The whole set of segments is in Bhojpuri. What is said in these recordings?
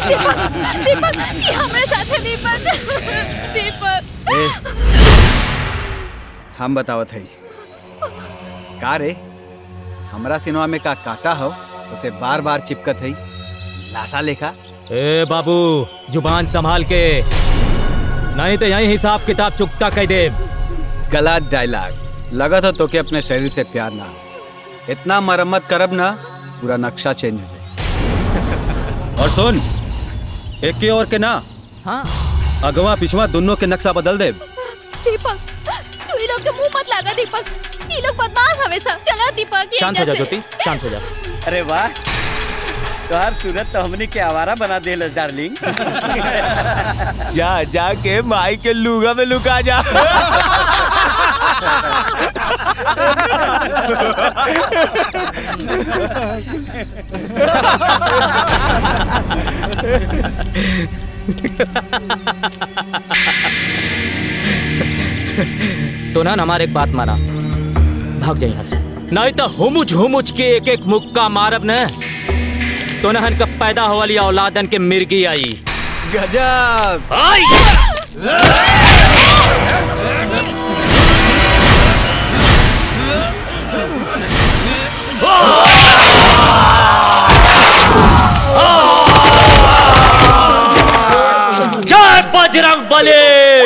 दीपक ये हमारे साथ है दीपक। दीपक हम बतावत है का रे हमरा सिनेमा में का काटा हो उसे बार बार चिपकत है लाशा लेखा। ए बाबू जुबान संभाल के नहीं तो यही हिसाब किताब चुकता कह दे। गलत डायलॉग लगा तो के अपने शरीर से प्यार ना इतना मरम्मत करब ना पूरा नक्शा चेंज हो जाए। और सुन एक के और के ना हाँ अगवा पिछवा दोनों के नक्शा बदल दे। दीपक तू ये लोग के मुंह मत लगा दीपक ये लोग बदमाश हवे सब। चला दीपक शांत हो जा ज्योति शांत हो जा। अरे वाह तोहर सूरत तो हमने के आवारा बना देल डार्लिंग। जा जा के माई के लुगा में लुका जा। तो ना हमारे एक बात माना भाग जाए यहाँ से नहीं तो हुमुच के एक एक मुक्का मारब न तो नहन का पैदा हो वाली औलादन के मिर्गी आई। गजब जय बजरंग बली।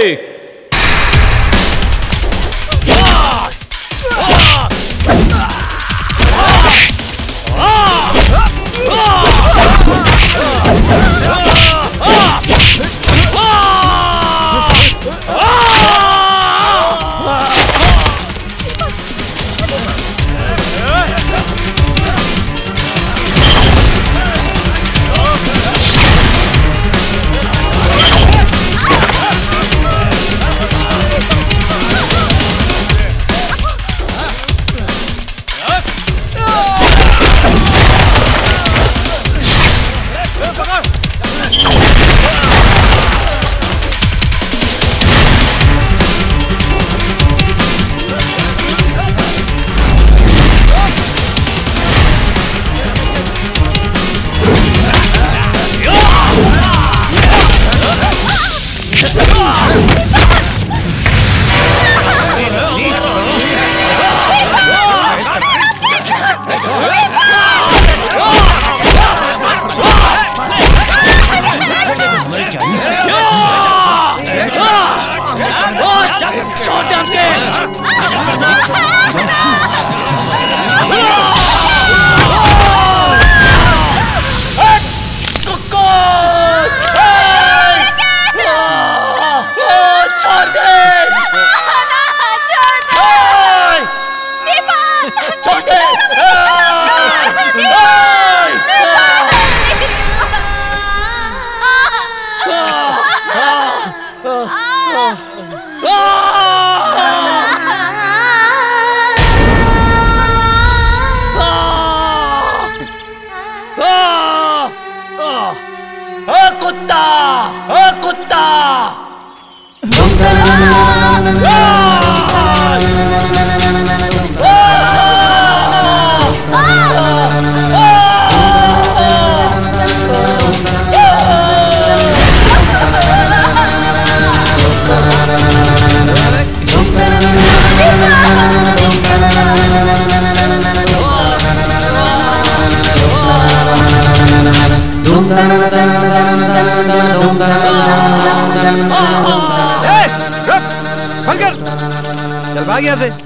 चल भाग यहाँ से।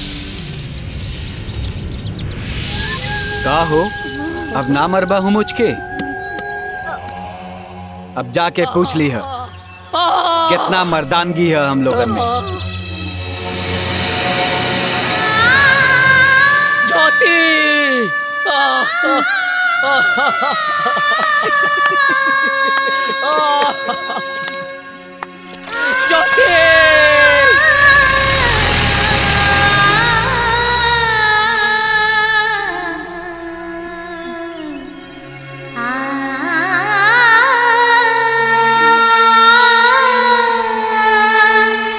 का हो अब ना मरबा हूँ मुझके अब जाके पूछ ली है कितना मर्दानगी है हम लोगन में। ज्योति ज्योति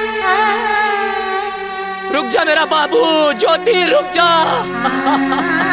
रुक जा मेरा बाबू, ज्योति रुक जा।